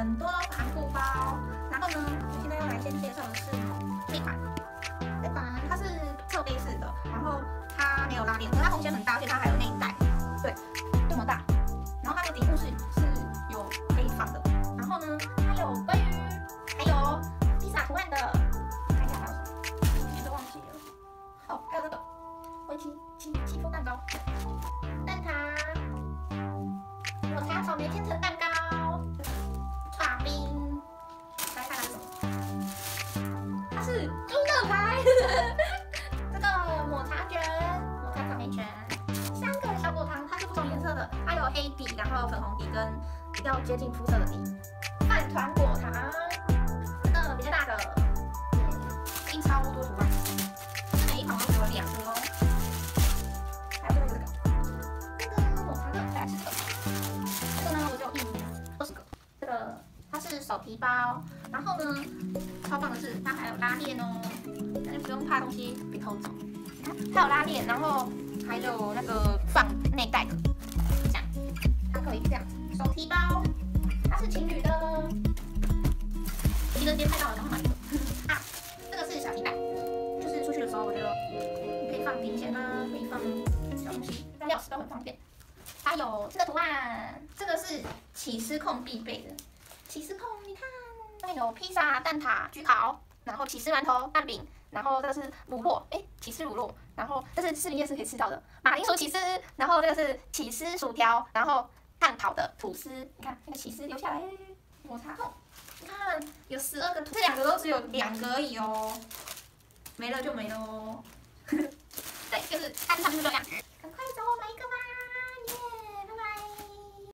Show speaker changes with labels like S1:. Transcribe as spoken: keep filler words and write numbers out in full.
S1: 很多帆布包。然后呢，我现在要来先介绍的是这款，这款它是侧背式的，然后它没有拉链，可是它空间很大，而且它还有内袋，对，这么大。然后它的底部是是有可以放的。然后呢，它有鲑鱼，还有披萨图案的，看一下还有什么，我都忘记了。哦，还有这个维奇戚戚风蛋糕，蛋挞，抹茶草莓千层蛋糕，刨冰，来看看是什么？它是猪肋排，这个抹茶卷，抹茶草莓卷，三个小果糖，它是不同颜色的，它有黑底，然后粉红底跟比较接近肤色的底。饭团果糖，这个比较大的，印超多图案，每一款都只有两个哦。还有这个这个，这个抹茶的，再来是这个，这个呢我就印二十个。这个它是手提包，然后呢，超棒的是它还有拉链哦，那就不用怕东西被偷走。它有拉链，然后还有那个放内袋的，这样，它可以这样子手提包。它是情侣的，一个今天拍到了，然后买一个啊，这个是小提袋，就是出去的时候，我觉得你可以放零钱啊，可以放小东西，放钥匙都很方便。还有这个图案，这个是起司控必备的，起司控，你看，上面有披萨、蛋挞、焗烤，然后起司馒头、蛋饼，然后这个是乳酪，哎，起司乳酪，然后这是士林夜市可以吃到的马铃薯起司，然后这个是起司薯条，然后炭烤的吐司，你看那个起司留下来，抹茶控，你看有十二个，这两个都只有两个而已哦，没了就没了哦。对，就是它上面就这样，赶快找我买一个吧。